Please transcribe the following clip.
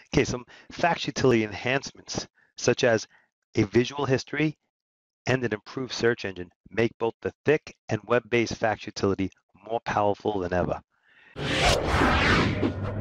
Okay, some fax utility enhancements, such as a visual history and an improved search engine, make both the thick and web-based fax utility more powerful than ever.